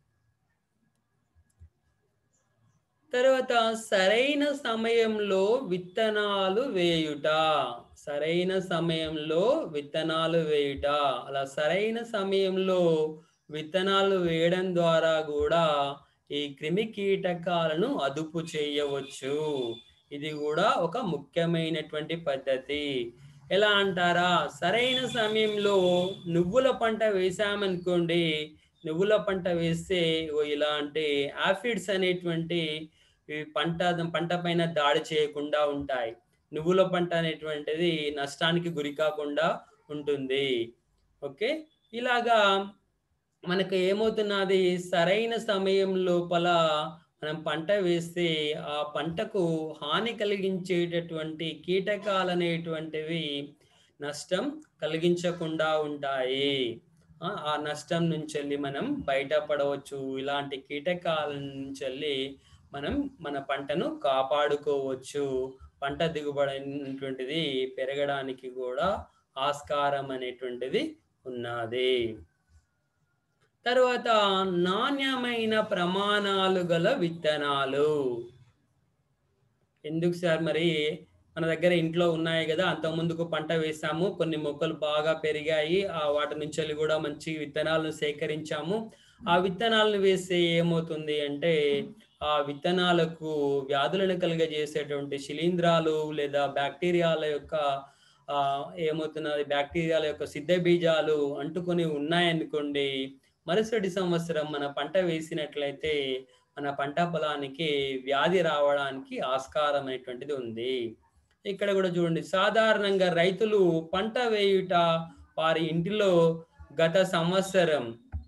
తర్వాత సరైన సమయంలో విత్తనాలు వేయుట. సరైన సమయంలో విత్తనాలు వేయుట. అలా సరైన సమయంలో విత్తనాలు వేయడం ద్వారా కూడా ఈ క్రిమి కీటకాలను అదుపు చేయవచ్చు. ఇది కూడా ఒక ముఖ్యమైనటువంటి పద్ధతి. ఎలా అంటారా? సరైన సమయంలో నువ్వుల పంట వేసామనుకోండి, నువ్వుల పంట వేస్తే ఇలాంటి ఆఫిడ్స్ అనేటువంటి పంట పంట పైన దాడి చేయకుండా ఉంటాయి. నువ్వుల పంట అనేటువంటిది నష్టానికి గురి కాకుండా ఉంటుంది. ఓకే, ఇలాగా మనకు ఏమవుతున్నది? సరైన సమయం లోపల మనం పంట వేస్తే ఆ పంటకు హాని కలిగించేటటువంటి కీటకాలు అనేటువంటివి నష్టం కలిగించకుండా ఉంటాయి. ఆ నష్టం నుంచి మనం బయటపడవచ్చు. ఇలాంటి కీటకాల నుంచి మనం మన పంటను కాపాడుకోవచ్చు. పంట దిగుబడి అనేటువంటిది పెరగడానికి కూడా ఆస్కారం అనేటువంటిది ఉన్నది. తర్వాత నాణ్యమైన ప్రమాణాలు గల విత్తనాలు. ఎందుకు సార్? మరి మన దగ్గర ఇంట్లో ఉన్నాయి కదా, అంతకుముందుకు పంట వేసాము, కొన్ని మొక్కలు బాగా పెరిగాయి, ఆ వాటి నుంచి కూడా మంచి విత్తనాలను సేకరించాము. ఆ విత్తనాలను వేస్తే ఏమవుతుంది అంటే ఆ విత్తనాలకు వ్యాధులను కలిగజేసేటువంటి శిలీంధ్రాలు లేదా బ్యాక్టీరియాల యొక్క ఆ ఏమవుతున్నది బ్యాక్టీరియాల యొక్క సిద్ధ బీజాలు అంటుకొని ఉన్నాయనుకోండి, మరుసటి సంవత్సరం మన పంట వేసినట్లయితే మన పంట పొలానికి వ్యాధి రావడానికి ఆస్కారం అనేటువంటిది ఉంది. ఇక్కడ కూడా చూడండి, సాధారణంగా రైతులు పంట వేయుట వారి ఇంటిలో గత సంవత్సరం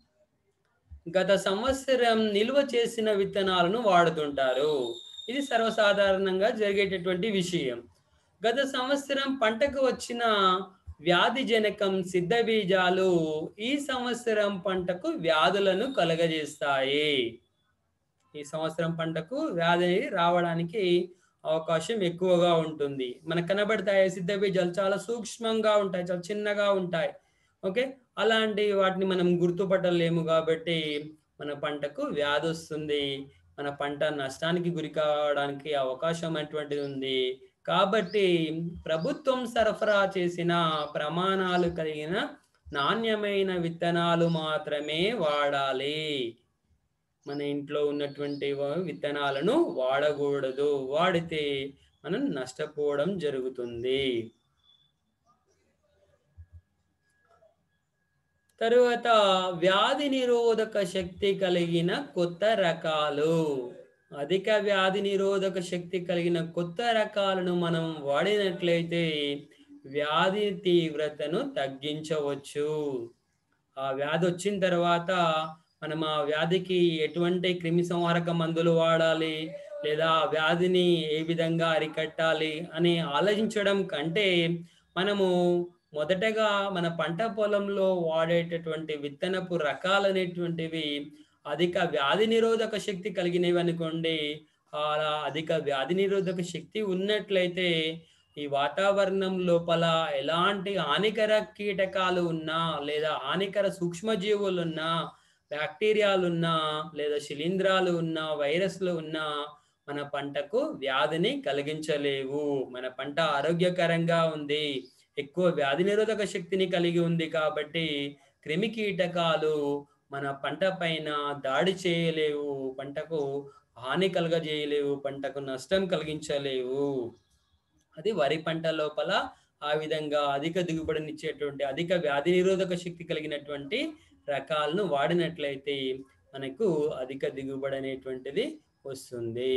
గత సంవత్సరం నిల్వ చేసిన విత్తనాలను వాడుతుంటారు. ఇది సర్వసాధారణంగా జరిగేటటువంటి విషయం. గత సంవత్సరం పంటకు వచ్చిన వ్యాధి జనకం సిద్ధ బీజాలు ఈ సంవత్సరం పంటకు వ్యాధులను కలగజేస్తాయి. ఈ సంవత్సరం పంటకు వ్యాధి రావడానికి అవకాశం ఎక్కువగా ఉంటుంది. మనకు కనబడతాయి సిద్ధ బీజాలు చాలా సూక్ష్మంగా ఉంటాయి, చాలా చిన్నగా ఉంటాయి. ఓకే, అలాంటి వాటిని మనం గుర్తుపట్టలేము కాబట్టి మన పంటకు వ్యాధి వస్తుంది, మన పంట నష్టానికి గురి కావడానికి అవకాశం అటువంటిది ఉంది. కాబట్టి ప్రభుత్వం సరఫరా చేసిన ప్రమాణాలు కలిగిన నాణ్యమైన విత్తనాలు మాత్రమే వాడాలి. మన ఇంట్లో ఉన్నటువంటి విత్తనాలను వాడకూడదు. వాడితే మనం నష్టపోవడం జరుగుతుంది. తరువాత వ్యాధి నిరోధక శక్తి కలిగిన కొత్త రకాలు. అధిక వ్యాధి నిరోధక శక్తి కలిగిన కొత్త రకాలను మనం వాడినట్లయితే వ్యాధి తీవ్రతను తగ్గించవచ్చు. ఆ వ్యాధి వచ్చిన తర్వాత మనం ఆ వ్యాధికి ఎటువంటి క్రిమి సంహారక మందులు వాడాలి, లేదా ఆ వ్యాధిని ఏ విధంగా అరికట్టాలి అని ఆలోచించడం కంటే మనము మొదటగా మన పంట పొలంలో వాడేటటువంటి విత్తనపు రకాలనేటువంటివి అధిక వ్యాధి నిరోధక శక్తి కలిగినవి అనుకోండి. అలా అధిక వ్యాధి నిరోధక శక్తి ఉన్నట్లయితే ఈ వాతావరణం లోపల ఎలాంటి హానికర కీటకాలు ఉన్నా, లేదా హానికర సూక్ష్మజీవులు ఉన్నా, బ్యాక్టీరియాలు ఉన్నా, లేదా శిలీంధ్రాలు ఉన్నా, వైరస్లు ఉన్నా మన పంటకు వ్యాధిని కలిగించలేవు. మన పంట ఆరోగ్యకరంగా ఉంది. ఎక్కువ వ్యాధి నిరోధక శక్తిని కలిగి ఉంది కాబట్టి క్రిమి కీటకాలు మన పంట పైన దాడి చేయలేవు. పంటకు హాని కలుగజేయలేవు. పంటకు నష్టం కలిగించలేవు. అది వరి పంట లోపల ఆ విధంగా అధిక దిగుబడినిచ్చేటువంటి, అధిక వ్యాధి నిరోధక శక్తి కలిగినటువంటి రకాలను వాడినట్లయితే మనకు అధిక దిగుబడి అనేటువంటిది వస్తుంది.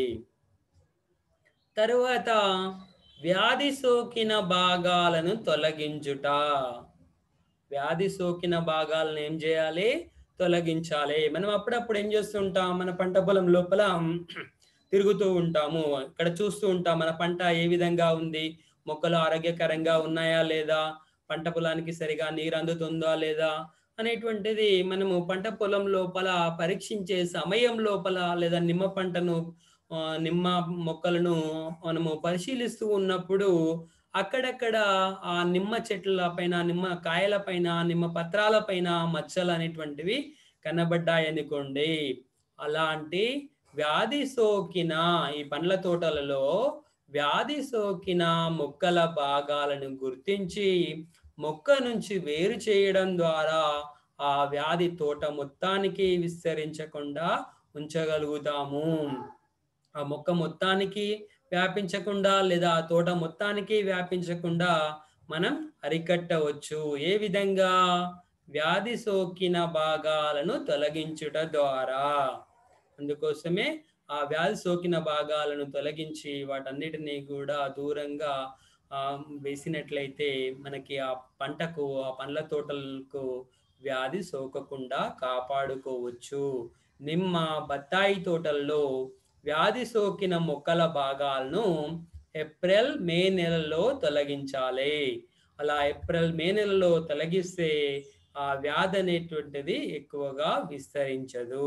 తరువాత వ్యాధి సోకిన భాగాలను తొలగించుట. వ్యాధి సోకిన భాగాలను ఏం చేయాలి? తొలగించాలి. మనం అప్పుడప్పుడు ఏం చేస్తుంటాం, మన పంట పొలం లోపల తిరుగుతూ ఉంటాము. ఇక్కడ చూస్తూ ఉంటాం మన పంట ఏ విధంగా ఉంది, మొక్కలు ఆరోగ్యకరంగా ఉన్నాయా లేదా, పంట పొలానికి సరిగా నీరు అందుతుందా లేదా అనేటువంటిది మనము పంట పొలం లోపల పరీక్షించే సమయం లోపల, లేదా నిమ్మ పంటను ఆ, నిమ్మ మొక్కలను మనము పరిశీలిస్తూ ఉన్నప్పుడు అక్కడక్కడ ఆ నిమ్మ చెట్ల పైన, నిమ్మ కాయల పైన, నిమ్మ పత్రాల పైన మచ్చలు అనేటువంటివి కనబడ్డాయనుకోండి, అలాంటి వ్యాధి సోకిన ఈ పండ్ల తోటలలో వ్యాధి సోకిన మొక్కల భాగాలను గుర్తించి మొక్క నుంచి వేరు చేయడం ద్వారా ఆ వ్యాధి తోట మొత్తానికి విస్తరించకుండా ఉంచగలుగుతాము. ఆ మొక్క మొత్తానికి వ్యాపించకుండా, లేదా ఆ తోట మొత్తానికి వ్యాపించకుండా మనం అరికట్టవచ్చు. ఏ విధంగా? వ్యాధి సోకిన భాగాలను తొలగించుట ద్వారా. అందుకోసమే ఆ వ్యాధి సోకిన భాగాలను తొలగించి వాటన్నిటినీ కూడా దూరంగా ఆ వేసినట్లయితే మనకి ఆ పంటకు, ఆ పండ్ల తోటలకు వ్యాధి సోకకుండా కాపాడుకోవచ్చు. నిమ్మ, బత్తాయి తోటల్లో వ్యాధి సోకిన మొక్కల భాగాలను ఏప్రిల్ మే నెలలో తొలగించాలి. అలా ఏప్రిల్ మే నెలలో తొలగిస్తే ఆ వ్యాధి అనేటువంటిది ఎక్కువగా విస్తరించదు.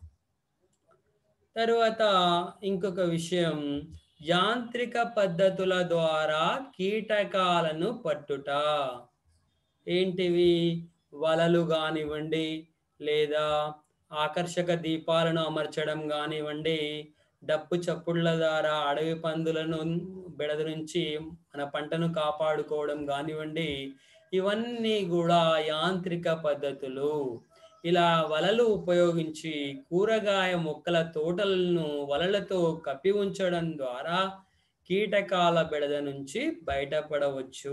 తరువాత ఇంకొక విషయం, యాంత్రిక పద్ధతుల ద్వారా కీటకాలను పట్టుట. ఏంటివి? వలలు కానివ్వండి, లేదా ఆకర్షక దీపాలను అమర్చడం కానివ్వండి, డప్పు చప్పుళ్ళ ద్వారా అడవి పందులను బెడద నుంచి మన పంటను కాపాడుకోవడం కానివ్వండి, ఇవన్నీ కూడా యాంత్రిక పద్ధతులు. ఇలా వలలు ఉపయోగించి కూరగాయ మొక్కల తోటలను వలలతో కప్పి ఉంచడం ద్వారా కీటకాల బెడద నుంచి బయటపడవచ్చు.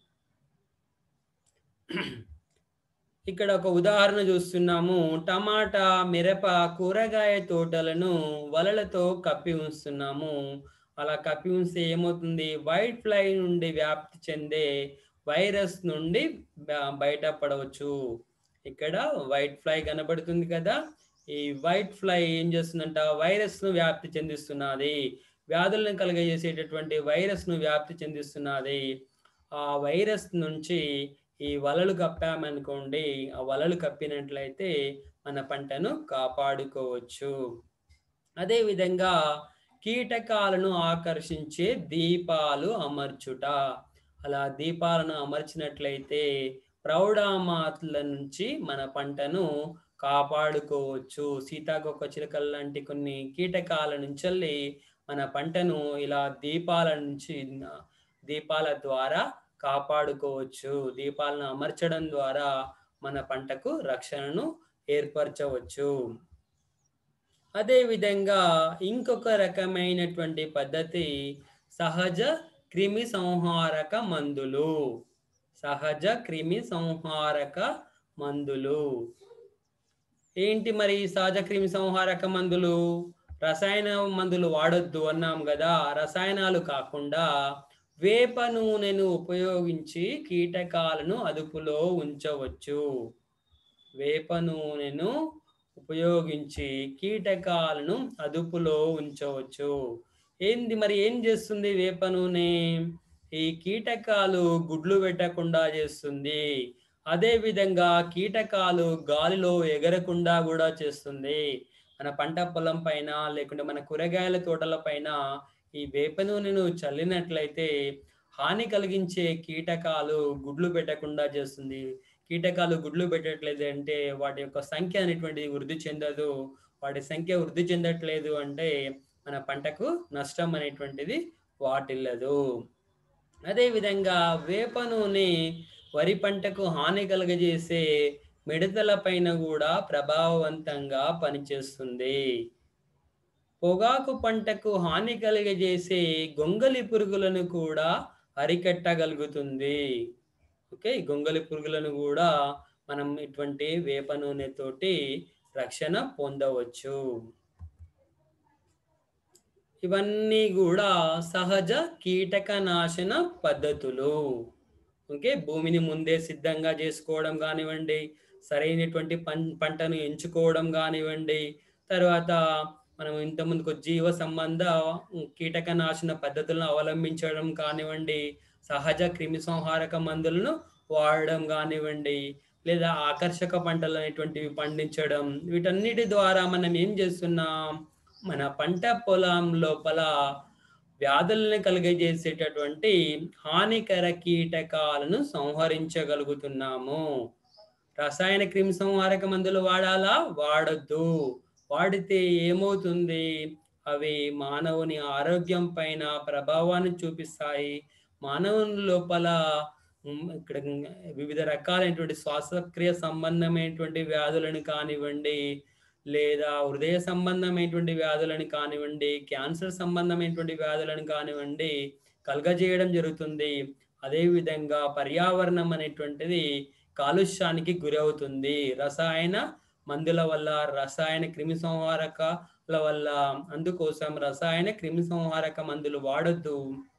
ఇక్కడ ఒక ఉదాహరణ చూస్తున్నాము. టమాటా, మిరప, కూరగాయ తోటలను వలలతో కప్పి ఉంచుతున్నాము. అలా కప్పి ఉంచితే ఏమవుతుంది? వైట్ ఫ్లై నుండి వ్యాప్తి చెందే వైరస్ నుండి బయటపడవచ్చు. ఇక్కడ వైట్ ఫ్లై కనబడుతుంది కదా, ఈ వైట్ ఫ్లై ఏం చేస్తుందంట? వైరస్ ను వ్యాప్తి చెందిస్తున్నది. వ్యాధులను కలుగజేసేటటువంటి వైరస్ ను వ్యాప్తి చెందిస్తున్నది. ఆ వైరస్ నుంచి ఈ వలలు కప్పామనుకోండి, ఆ వలలు కప్పినట్లయితే మన పంటను కాపాడుకోవచ్చు. అదేవిధంగా కీటకాలను ఆకర్షించే దీపాలు అమర్చుట. అలా దీపాలను అమర్చినట్లయితే ప్రౌఢామాతుల నుంచి మన పంటను కాపాడుకోవచ్చు. సీతాకొక చిలుకల లాంటి కొన్ని కీటకాల నుంచి మన పంటను ఇలా దీపాల నుంచి, దీపాల ద్వారా కాపాడుకోవచ్చు. దీపాలను అమర్చడం ద్వారా మన పంటకు రక్షణను ఏర్పరచవచ్చు. అదేవిధంగా ఇంకొక రకమైనటువంటి పద్ధతి సహజ క్రిమి సంహారక మందులు. సహజ క్రిమి సంహారక మందులు ఏంటి మరి? సహజ క్రిమి సంహారక మందులు రసాయన మందులు వాడొద్దు అన్నాం కదా. రసాయనాలు కాకుండా వేప నూనెను ఉపయోగించి కీటకాలను అదుపులో ఉంచవచ్చు. వేప నూనెను ఉపయోగించి కీటకాలను అదుపులో ఉంచవచ్చు. ఏంది మరి? ఏం చేస్తుంది వేప నూనె? ఈ కీటకాలు గుడ్లు పెట్టకుండా చేస్తుంది. అదే విధంగా కీటకాలు గాలిలో ఎగరకుండా కూడా చేస్తుంది. మన పంట పొలం పైన, లేకుంటే మన కూరగాయల తోటల పైన ఈ వేప నూనెను చల్లినట్లయితే హాని కలిగించే కీటకాలు గుడ్లు పెట్టకుండా చేస్తుంది. కీటకాలు గుడ్లు పెట్టట్లేదు అంటే వాటి యొక్క సంఖ్య అనేటువంటిది వృద్ధి చెందదు. వాటి సంఖ్య వృద్ధి చెందట్లేదు అంటే మన పంటకు నష్టం అనేటువంటిది వాటిల్లదు. అదేవిధంగా వేప నూనె వరి పంటకు హాని కలుగజేసే మిడతల పైన కూడా ప్రభావవంతంగా పనిచేస్తుంది. పొగాకు పంటకు హాని కలిగజేసే గొంగలి పురుగులను కూడా అరికట్టగలుగుతుంది. ఓకే. గొంగలి పురుగులను కూడా మనం ఇటువంటి వేప నూనెతోటి రక్షణ పొందవచ్చు. ఇవన్నీ కూడా సహజ కీటకనాశన పద్ధతులు. ఓకే. భూమిని ముందే సిద్ధంగా చేసుకోవడం కానివ్వండి, సరైనటువంటి పం పంటను ఎంచుకోవడం కానివ్వండి, తర్వాత మనం ఇంతకుముందుకు జీవ సంబంధ కీటకనాశన పద్ధతులను అవలంబించడం కానివ్వండి, సహజ క్రిమి సంహారక మందులను వాడడం కానివ్వండి, లేదా ఆకర్షక పంటలు అనేటువంటివి పండించడం, వీటన్నిటి ద్వారా మనం ఏం చేస్తున్నాం, మన పంట పొలం లోపల వ్యాధులను కలిగజేసేటటువంటి హానికర కీటకాలను సంహరించగలుగుతున్నాము. రసాయన క్రిమి సంహారక మందులు వాడాలా? వాడొద్దు. వాడితే ఏమవుతుంది? అవి మానవుని ఆరోగ్యం పైన ప్రభావాన్ని చూపిస్తాయి. మానవుని లోపల హ్మ్, ఇక్కడ వివిధ రకాలైనటువంటి శ్వాసక్రియ సంబంధమైనటువంటి వ్యాధులను కానివ్వండి, లేదా హృదయ సంబంధమైనటువంటి వ్యాధులను కానివ్వండి, క్యాన్సర్ సంబంధమైనటువంటి వ్యాధులను కానివ్వండి కలుగజేయడం జరుగుతుంది. అదేవిధంగా పర్యావరణం అనేటువంటిది కాలుష్యానికి గురవుతుంది. రసాయన మందుల వల్ల, రసాయన క్రిమి సంహారకాల వల్ల. అందుకోసం రసాయన క్రిమి సంహారక మందులు వాడొద్దు.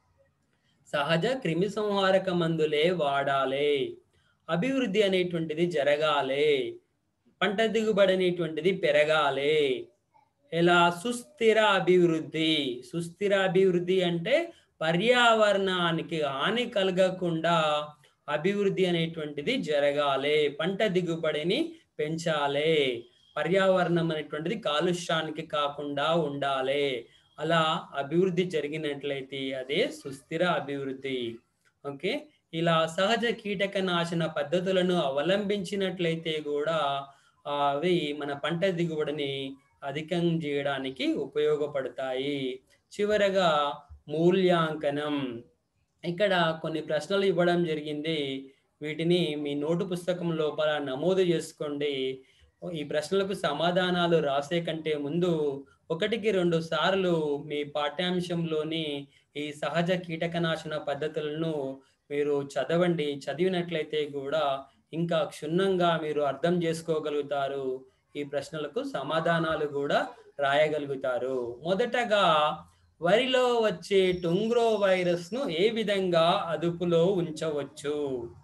సహజ క్రిమి సంహారక మందులే వాడాలి. అభివృద్ధి అనేటువంటిది జరగాలి. పంట దిగుబడి అనేటువంటిది పెరగాలి. ఎలా? సుస్థిర అభివృద్ధి. సుస్థిర అభివృద్ధి అంటే పర్యావరణానికి హాని కలగకుండా అభివృద్ధి అనేటువంటిది జరగాలి. పంట దిగుబడిని పెంచాలి. పర్యావరణం అనేటువంటిది కాలుష్యానికి కాకుండా ఉండాలి. అలా అభివృద్ధి జరిగినట్లయితే అదే సుస్థిర అభివృద్ధి. ఓకే. ఇలా సహజ కీటకనాశన పద్ధతులను అవలంబించినట్లయితే కూడా అవి మన పంట దిగుబడిని అధికం చేయడానికి ఉపయోగపడతాయి. చివరగా మూల్యాంకనం. ఇక్కడ కొన్ని ప్రశ్నలు ఇవ్వడం జరిగింది. వీటిని మీ నోటు పుస్తకం లోపల నమోదు చేసుకోండి. ఈ ప్రశ్నలకు సమాధానాలు రాసే కంటే ముందు ఒకటికి రెండు సార్లు మీ పాఠ్యాంశంలోని ఈ సహజ కీటకనాశన పద్ధతులను మీరు చదవండి. చదివినట్లయితే కూడా ఇంకా క్షుణ్ణంగా మీరు అర్థం చేసుకోగలుగుతారు. ఈ ప్రశ్నలకు సమాధానాలు కూడా రాయగలుగుతారు. మొదటగా వరిలో వచ్చే టొంగ్రో వైరస్ను ఏ విధంగా అదుపులో ఉంచవచ్చు?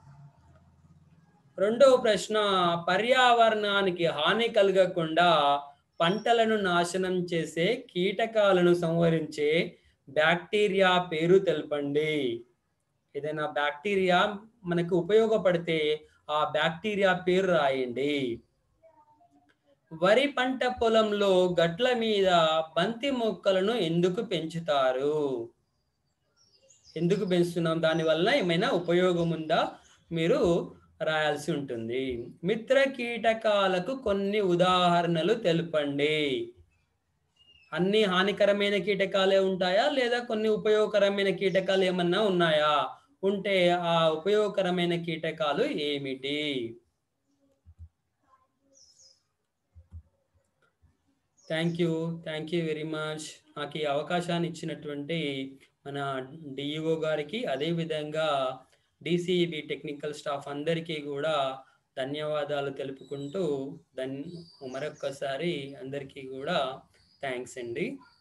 రెండవ ప్రశ్న, పర్యావరణానికి హాని కలగకుండా పంటలను నాశనం చేసే కీటకాలను సంహరించే బ్యాక్టీరియా పేరు తెలపండి. ఏదైనా బ్యాక్టీరియా మనకు ఉపయోగపడితే ఆ బ్యాక్టీరియా పేరు రాయండి. వరి పంట పొలంలో గట్ల మీద బంతి మొక్కలను ఎందుకు పెంచుతారు? ఎందుకు పెంచుతున్నాం? దానివల్ల ఏమైనా ఉపయోగం ఉందా? మీరు రాయాల్సి ఉంటుంది. మిత్ర కీటకాలకు కొన్ని ఉదాహరణలు తెలపండి. అన్ని హానికరమైన కీటకాలే ఉంటాయా, లేదా కొన్ని ఉపయోగకరమైన కీటకాలు ఏమన్నా ఉన్నాయా? ఉంటే ఆ ఉపయోగకరమైన కీటకాలు ఏమిటి? Thank you thank you very much. నాకు ఈ అవకాశాన్ని ఇచ్చినటువంటి మన డిఈఓ గారికి, అదేవిధంగా డిసిఈబి టెక్నికల్ స్టాఫ్ అందరికీ కూడా ధన్యవాదాలు తెలుపుకుంటూ దన్ మరొక్కసారి అందరికీ కూడా థ్యాంక్స్ అండి.